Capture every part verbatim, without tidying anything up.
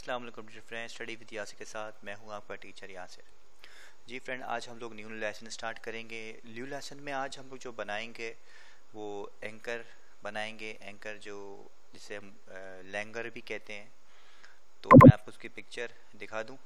अस्सलाम वालेकुम friends, study with Yasir के साथ मैं हूं आपका टीचर यासिर। जी फ्रेंड, आज हम लोग न्यू लेसन स्टार्ट करेंगे। न्यू लेसन में आज हम लोग जो बनाएंगे वो एंकर बनाएंगे। एंकर जो जिसे हम लैंगर भी कहते हैं। तो मैं आपको उसकी पिक्चर दिखा दूं।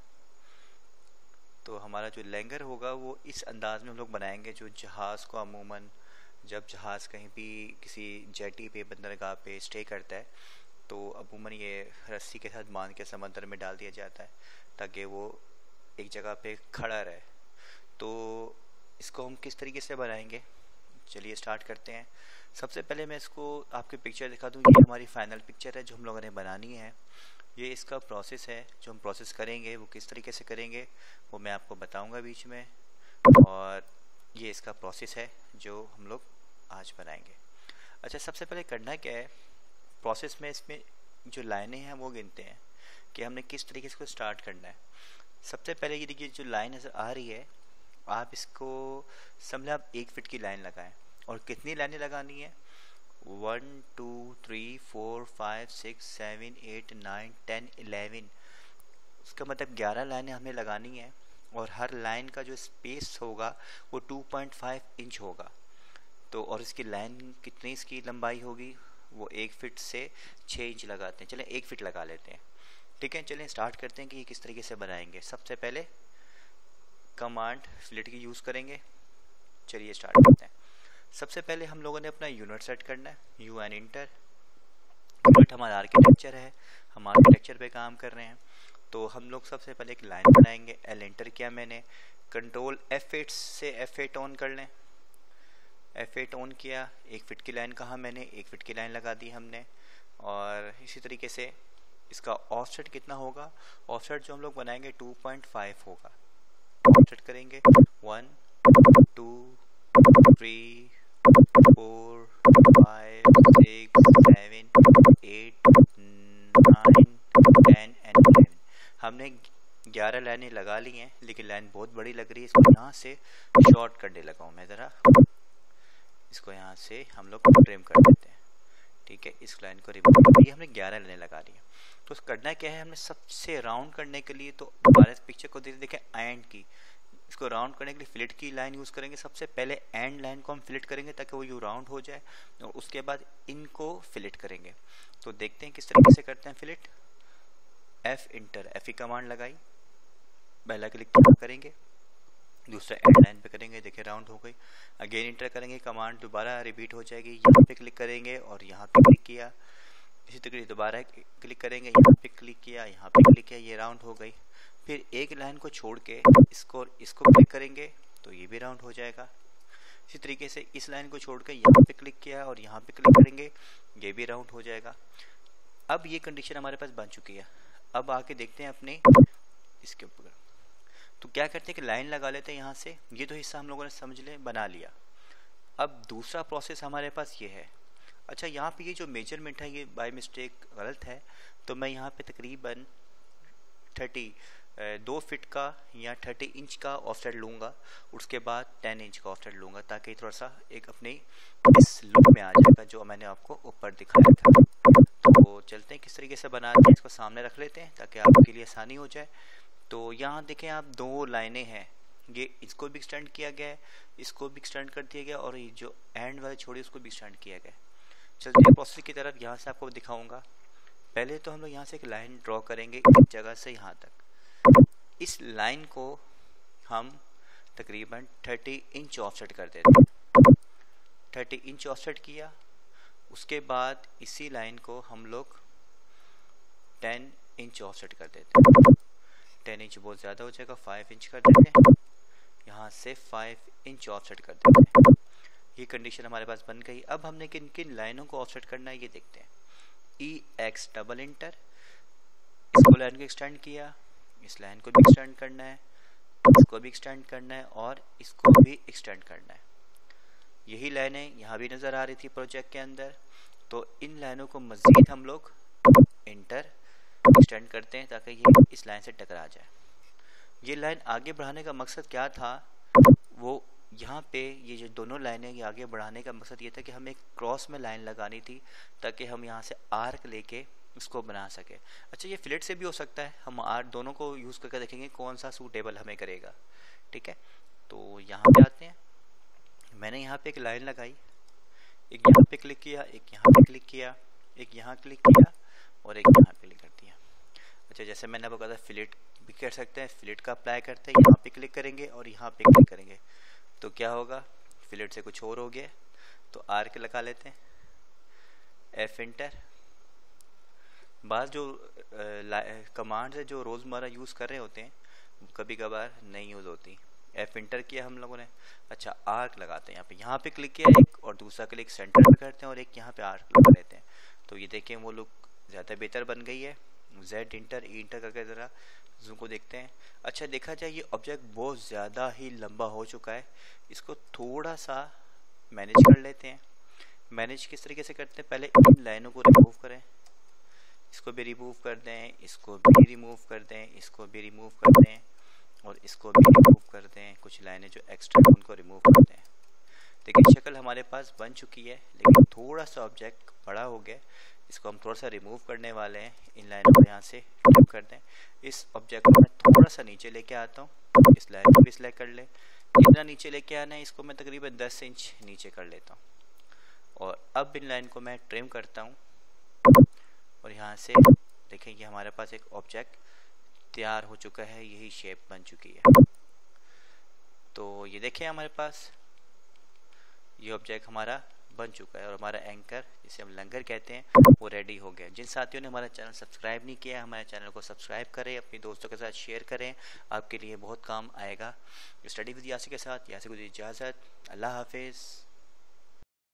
तो हमारा जो लैंगर होगा वो इस अंदाज में हम लोग बनाएंगे। जो जहाज़ को अमूमन जब जहाज़ कहीं भी किसी जेटी पे बंदरगाह पे स्टे करता है तो अमूमन ये रस्सी के साथ बांध के समंदर में डाल दिया जाता है ताकि वो एक जगह पे खड़ा रहे। तो इसको हम किस तरीके से बनाएंगे, चलिए स्टार्ट करते हैं। सबसे पहले मैं इसको आपकी पिक्चर दिखा दूँ। ये हमारी फाइनल पिक्चर है जो हम लोगों ने बनानी है। ये इसका प्रोसेस है जो हम प्रोसेस करेंगे वो किस तरीके से करेंगे वो मैं आपको बताऊंगा बीच में। और ये इसका प्रोसेस है जो हम लोग आज बनाएंगे। अच्छा, सबसे पहले करना क्या है प्रोसेस में, इसमें जो लाइनें हैं वो गिनते हैं कि हमने किस तरीके से इसको स्टार्ट करना है। सबसे पहले ये देखिए जो लाइन नज़र आ रही है, आप इसको समझे आप एक फिट की लाइन लगाएं। और कितनी लाइनें लगानी है? One two three four five six seven eight nine ten eleven, उसका मतलब ग्यारह लाइनें हमें लगानी है। और हर लाइन का जो स्पेस होगा वो टू पॉइंट फाइव इंच होगा। तो और इसकी लाइन कितनी इसकी लंबाई होगी वो एक फिट से छः इंच लगाते हैं। चलें एक फिट लगा लेते हैं, ठीक है। चलें स्टार्ट करते हैं कि ये किस तरीके से बनाएंगे। सबसे पहले कमांड फिलेट की यूज़ करेंगे। चलिए स्टार्ट करते हैं। सबसे पहले हम लोगों ने अपना यूनिट सेट करना है। यू एन इंटर यूनिट हमारा आर्किटेक्चर है, हम आर्किटेक्चर पे काम कर रहे हैं। तो हम लोग सबसे पहले एक लाइन बनाएंगे। एल इंटर किया मैंने, कंट्रोल एफ एट से एफ एट ऑन कर लें। एफ एट ऑन किया, एक फिट की लाइन कहा मैंने, एक फिट की लाइन लगा दी हमने। और इसी तरीके से इसका ऑफसेट कितना होगा? ऑफसेट जो हम लोग बनाएंगे टू पॉइंट फाइव होगा। ऑफसेट करेंगे one two three four five six seven eight nine ten and eleven. हमने ग्यारह लाइनें लगा ली हैं, लेकिन लाइन बहुत बड़ी लग रही है, इसको यहाँ से शॉर्ट करने लगा हूँ मैं। ज़रा इसको यहाँ से हम लोग ट्रिम कर देते हैं, ठीक है। इस लाइन को रिमूव कर दिया, हमने ग्यारह लाइनें लगा दी है। तो करना क्या है, हमने सबसे राउंड करने के लिए तो दोबारा इस पिक्चर को देखें एंड की। इसको राउंड करने के लिए फिलेट की लाइन यूज़ करेंगे। सबसे पहले एंड लाइन को हम फिलेट करेंगे ताकि वो यू राउंड हो जाए, और उसके बाद इनको फिलेट करेंगे। तो देखते हैं किस तरीके से करते हैं fillet. F enter, F E command लगाई, पहला क्लिक करेंगे, दूसरा एंड लाइन पे करेंगे, देखिए राउंड हो गई। अगेन इंटर करेंगे, कमांड दोबारा रिपीट हो जाएगी। यहाँ पे क्लिक करेंगे और यहाँ पे क्लिक किया। इसी तरीके दोबारा क्लिक करेंगे, यहाँ पे क्लिक किया, यहाँ पे क्लिक किया, ये राउंड हो गई। फिर एक लाइन को छोड़ के इसको इसको क्लिक करेंगे तो ये भी राउंड हो जाएगा। इसी तरीके से इस लाइन को छोड़ के यहाँ पे क्लिक किया और यहाँ पे क्लिक करेंगे, ये भी राउंड हो जाएगा। अब ये कंडीशन हमारे पास बन चुकी है। अब आके देखते हैं अपने इसके ऊपर। तो क्या करते हैं कि लाइन लगा लेते हैं यहाँ से। ये तो हिस्सा हम लोगों ने समझ ले बना लिया। अब दूसरा प्रोसेस हमारे पास ये है। अच्छा, यहाँ पे ये जो मेजरमेंट है ये बाय मिस्टेक गलत है। तो मैं यहाँ पे तकरीबन थर्टी दो फिट का या थर्टी इंच का ऑफसेट लूँगा, उसके बाद टेन इंच का ऑफसेट लूँगा ताकि थोड़ा सा एक अपने इस लुक में आ जाएगा जो मैंने आपको ऊपर दिखाया था। तो चलते हैं किस तरीके से बनाते हैं। इसको सामने रख लेते हैं ताकि आपके लिए आसानी हो जाए। तो यहाँ देखें आप, दो लाइनें हैं, ये इसको भी एक्सटेंड किया गया है, इसको भी एक्सटेंड कर दिया गया, और ये जो एंड वाले छोड़ी उसको भी एक्सटेंड किया गया। चलते हैं प्रोसेस की तरफ, यहाँ से आपको दिखाऊंगा। पहले तो हम लोग यहाँ से एक लाइन ड्रॉ करेंगे इस जगह से यहाँ तक। इस लाइन को हम तकरीबन थर्टी इंच ऑफसेट कर देते हैं। थर्टी इंच ऑफसेट किया, उसके बाद इसी लाइन को हम लोग टेन इंच ऑफसेट कर देते हैं। टेन इंच बहुत ज़्यादा हो जाएगा, फाइव इंच कर देते हैं। यहाँ से फाइव इंच ऑफसेट कर देते हैं। ये कंडीशन हमारे पास बन गई। अब हमने किन किन लाइनों को ऑफसेट करना है ये देखते हैं। ई एक्स डबल इंटर, इसको लाइन को एक्सटेंड किया, इस लाइन को भी एक्सटेंड करना है, इसको भी एक्सटेंड करना है, और इसको भी एक्सटेंड करना है। यही लाइनें यहाँ भी नज़र आ रही थी प्रोजेक्ट के अंदर। तो इन लाइनों को मज़ीद हम लोग इंटर एक्सटेंड करते हैं ताकि ये इस लाइन से टकरा जाए। ये लाइन आगे बढ़ाने का मकसद क्या था, वो यहाँ पे ये जो दोनों लाइनें ये आगे बढ़ाने का मकसद ये था कि हमें एक क्रॉस में लाइन लगानी थी ताकि हम यहाँ से आर्क लेके उसको बना सके। अच्छा, ये फिलेट से भी हो सकता है, हम आर दोनों को यूज़ करके देखेंगे कौन सा सूटेबल हमें करेगा। ठीक है, तो यहाँ पे आते हैं। मैंने यहाँ पे एक लाइन लगाई, एक यहाँ पे क्लिक किया, एक यहाँ पे क्लिक किया, एक यहाँ क्लिक किया और एक यहाँ क्लिक कर दिया। अच्छा, जैसे मैंने आपको कहा था फिलेट भी कर सकते हैं, फिलेट का अप्लाई करते हैं, यहाँ पे क्लिक करेंगे और यहाँ पे क्लिक करेंगे तो क्या होगा, फिलेट से कुछ और हो गया। तो आर्क लगा लेते हैं, एफ एंटर। बाद जो कमांड्स है जो रोज़मर्रा यूज़ कर रहे होते हैं कभी कभार नहीं यूज़ होती। एफ इंटर किया हम लोगों ने। अच्छा, आर्क लगाते हैं यहाँ पे, यहाँ पे क्लिक किया एक और दूसरा क्लिक सेंटर पे करते हैं और एक यहाँ पे आर्क लगा लेते हैं। तो ये देखें वो लुक ज़्यादा बेहतर बन गई है। जेड इंटर ई इंटर करके ज़रा जूम को देखते हैं। अच्छा, देखा जाए ये ऑब्जेक्ट बहुत ज़्यादा ही लंबा हो चुका है, इसको थोड़ा सा मैनेज कर लेते हैं। मैनेज किस तरीके से करते हैं, पहले इन लाइनों को रिमूव करें, इसको भी रिमूव कर दें, इसको भी रिमूव कर दें, इसको भी रिमूव कर दें और इसको भी रिमूव कर दें। कुछ लाइनें जो एक्स्ट्रा उनको रिमूव कर दें। देखिए शक्ल हमारे पास बन चुकी है, लेकिन थोड़ा सा ऑब्जेक्ट बड़ा हो गया, इसको हम थोड़ा सा रिमूव करने वाले हैं। इन लाइनों को यहाँ से रिमूव कर दें। इस ऑब्जेक्ट को मैं थोड़ा सा नीचे लेके आता हूँ, इस लाइन को भी सिलेक्ट कर लें। कितना नीचे लेके आना है, इसको मैं तकरीबन दस इंच नीचे कर लेता हूँ। और अब इन लाइन को मैं ट्रिम करता हूँ और यहाँ से देखें ये हमारे पास एक ऑब्जेक्ट तैयार हो चुका है, यही शेप बन चुकी है। तो ये देखें हमारे पास ये ऑब्जेक्ट हमारा बन चुका है और हमारा एंकर जिसे हम लंगर कहते हैं वो रेडी हो गया। जिन साथियों ने हमारा चैनल सब्सक्राइब नहीं किया, हमारे चैनल को सब्सक्राइब करें, अपने दोस्तों के साथ शेयर करें, आपके लिए बहुत काम आएगा। स्टडी विद यासिर के साथ यासिर को दी इजाज़त। अल्लाह हाफिज़।